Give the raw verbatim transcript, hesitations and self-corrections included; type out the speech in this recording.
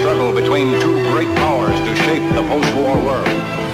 struggle between two great powers to shape the post-war world.